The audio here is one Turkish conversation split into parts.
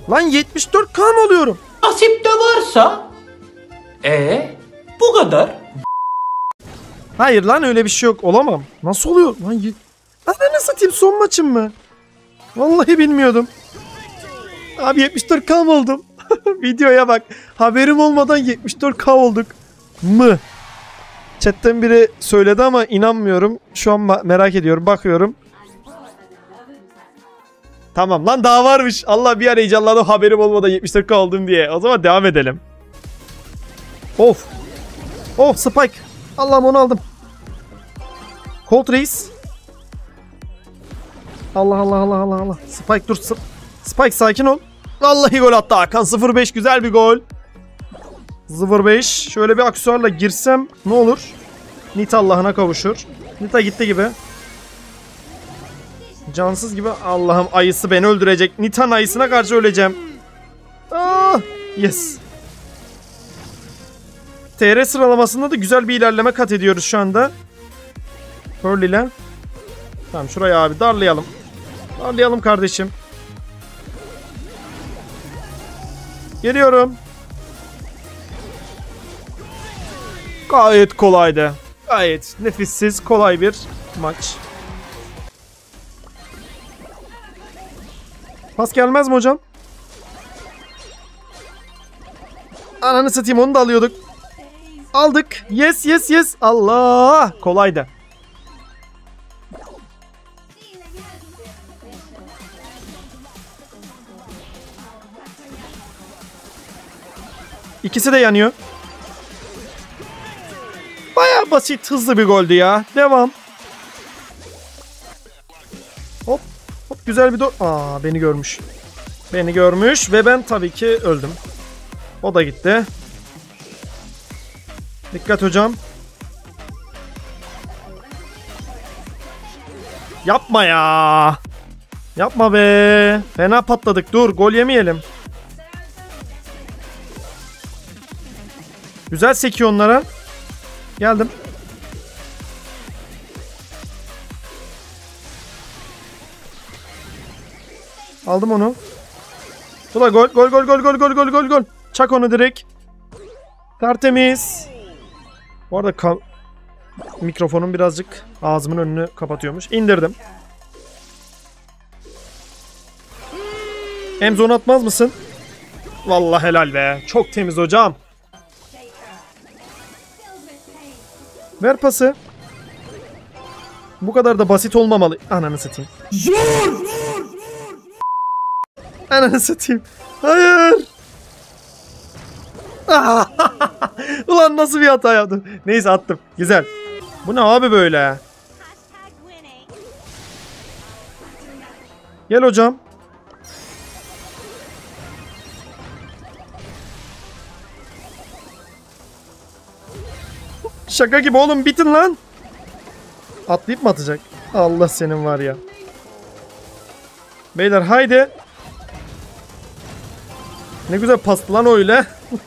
Lan 74k mı oluyorum? Nasip de varsa. Bu kadar. Hayır lan öyle bir şey yok. Olamam. Nasıl oluyor? Lan ananı satayım, son maçım mı? Vallahi bilmiyordum. Abi 74k mı oldum? Videoya bak. Haberim olmadan 74k olduk. Mı? Chatten biri söyledi ama inanmıyorum. Şu an merak ediyorum. Bakıyorum. Tamam lan, daha varmış. Allah bir ara heyecanlandım haberim olmadan 74k oldum diye. O zaman devam edelim. Of. Of Spike. Allah'ım onu aldım. Colt Reis. Allah Allah Allah Allah Allah. Spike dur. Spike sakin ol. Vallahi gol attı Hakan. 0-5 güzel bir gol. 0-5. Şöyle bir aksesuarla girsem ne olur? Nita Allah'ına kavuşur. Nita gitti gibi. Cansız gibi. Allah'ım, ayısı beni öldürecek. Nita'nın ayısına karşı öleceğim. Ah, yes. TR sıralamasında da güzel bir ilerleme kat ediyoruz şu anda. Pearl ile. Tamam şurayı abi darlayalım. Darlayalım kardeşim. Geliyorum. Gayet kolaydı. Gayet nefissiz, kolay bir maç. Pas gelmez mi hocam? Ananı satayım, onu da alıyorduk. Aldık. Yes yes yes. Allah. Kolaydı. İkisi de yanıyor. Baya basit, hızlı bir goldü ya. Devam. Hop. Hop güzel bir Aa, beni görmüş. Beni görmüş ve ben tabii ki öldüm. O da gitti. Dikkat hocam. Yapma ya. Yapma be. Fena patladık. Dur, gol yemeyelim. Güzel sekiyor onlara. Geldim. Aldım onu. Bu da gol. Gol gol gol gol gol gol gol gol. Çak onu direkt. Tertemiz. Bu arada mikrofonum birazcık ağzımın önünü kapatıyormuş. İndirdim. Emzon atmaz mısın? Vallahi helal be. Çok temiz hocam. Ver pası. Bu kadar da basit olmamalı. Ananı satayım. Zor! Ananı satayım. Hayır. Ulan nasıl bir hata yaptım. Neyse attım. Güzel. Bu ne abi böyle? Gel hocam. Şaka gibi oğlum, bitin lan. Atlayıp mı atacak? Allah senin var ya. Beyler haydi. Ne güzel pastı lan öyle.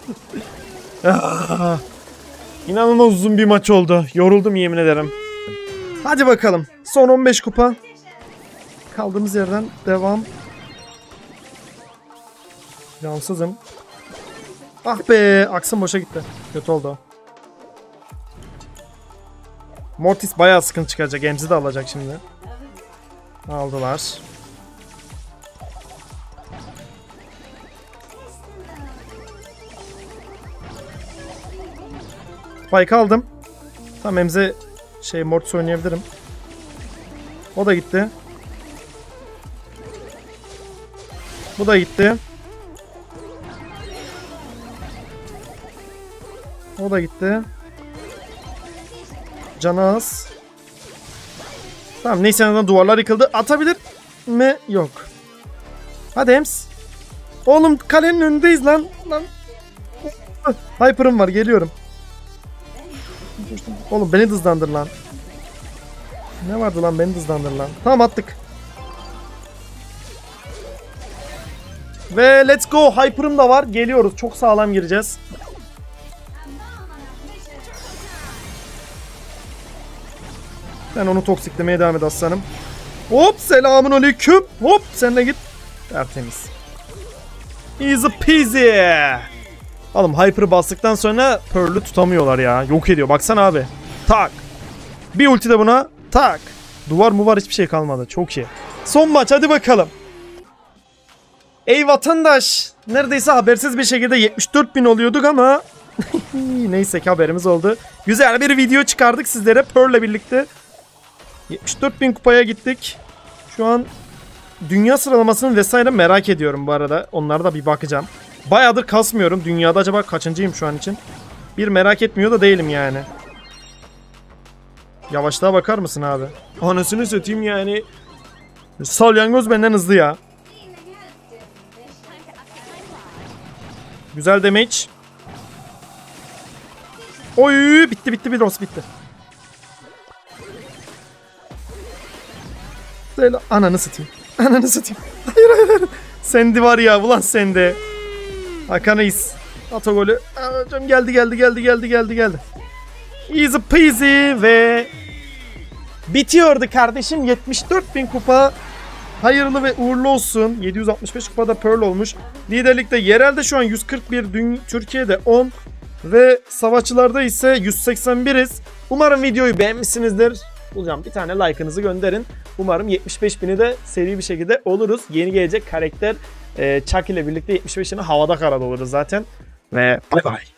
İnanılmaz uzun bir maç oldu. Yoruldum yemin ederim. Hadi bakalım. Son 15 kupa. Kaldığımız yerden devam. Yansızım. Ah be. Aksım boşa gitti. Kötü oldu. Mortis bayağı sıkıntı çıkaracak. Emzi de alacak şimdi. Aldılar. Spike aldım. Tamam, Emze Mortis oynayabilirim. O da gitti. Bu da gitti. O da gitti. Canı az. Tamam neyse, en duvarlar yıkıldı. Atabilir mi? Yok. Hadi Ems. Oğlum kalenin önündeyiz lan. Hyper'ım var, geliyorum. Oğlum beni hızlandır lan. Ne vardı lan, beni hızlandır lan. Tamam attık. Ve let's go. Hyper'ım da var. Geliyoruz. Çok sağlam gireceğiz. Ben onu toksiklemeye devam et aslanım. Hop selamun aleyküm. Hop sen de git. Tertemiz. Easy peasy. Oğlum Hyper'ı bastıktan sonra Pearl'ü tutamıyorlar ya. Yok ediyor. Baksana abi. Tak. Bir ulti de buna. Tak. Duvar mı var, hiçbir şey kalmadı. Çok iyi. Son maç, hadi bakalım. Ey vatandaş. Neredeyse habersiz bir şekilde 74.000 oluyorduk ama neyse ki haberimiz oldu. Güzel bir video çıkardık sizlere Pearl'le birlikte. 74.000 kupaya gittik. Şu an dünya sıralamasını vesaire merak ediyorum bu arada. Onlara da bir bakacağım. Bayağıdır kasmıyorum. Dünyada acaba kaçıncıyım şu an için? Bir merak etmiyor da değilim yani. Yavaşlığa bakar mısın abi? Anasını satayım yani. Salyangoz benden hızlı ya. Güzel damage. Oy, bitti bir Ross bitti. Böyle ananı satayım. Ananı satayım. Hayır. Sendi var ya, ulan sendi. Hakan'ıyız. At o golü. Hocam geldi. Easy peasy ve bitiyordu kardeşim. 74.000 kupa. Hayırlı ve uğurlu olsun. 765 kupada Pearl olmuş. Liderlikte yerelde şu an 141, Türkiye'de 10 ve savaşçılarda ise 181'iz. Umarım videoyu beğenmişsinizdir. Hocam bir tane like'ınızı gönderin. Umarım 75.000'i de seri bir şekilde oluruz. Yeni gelecek karakter Chuck ile birlikte 75'ini havada karada oluruz zaten. Ve bay bay.